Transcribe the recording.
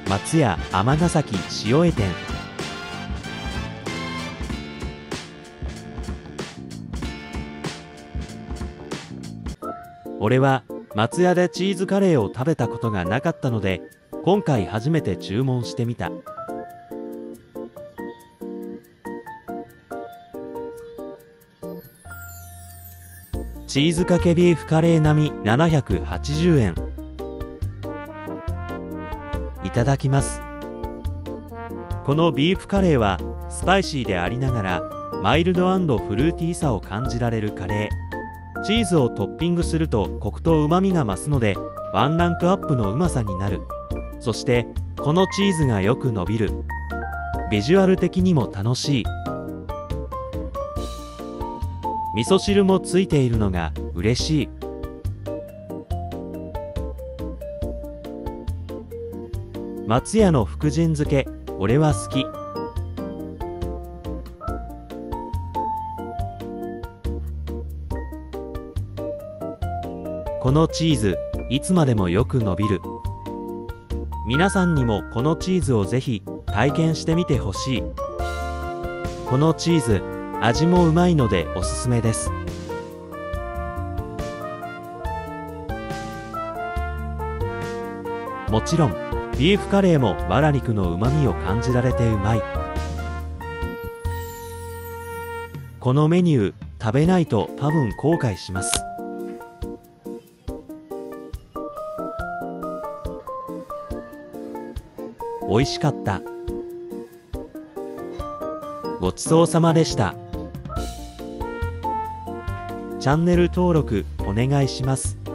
松屋尼崎塩江店。俺は松屋でチーズカレーを食べたことがなかったので、今回初めて注文してみた。チーズかけビーフカレー並み780円。いただきます。このビーフカレーはスパイシーでありながらマイルド&フルーティーさを感じられるカレー。チーズをトッピングするとコクとうまみが増すのでワンランクアップのうまさになる。そしてこのチーズがよく伸びる。ビジュアル的にも楽しい。味噌汁もついているのが嬉しい。松屋の福神漬け、俺は好き。このチーズ、いつまでもよく伸びる。皆さんにもこのチーズをぜひ体験してみてほしい。このチーズ、味もうまいのでおすすめです。もちろんビーフカレーもバラ肉のうまみを感じられてうまい。このメニュー食べないと多分後悔します。美味しかった。ごちそうさまでした。チャンネル登録お願いします。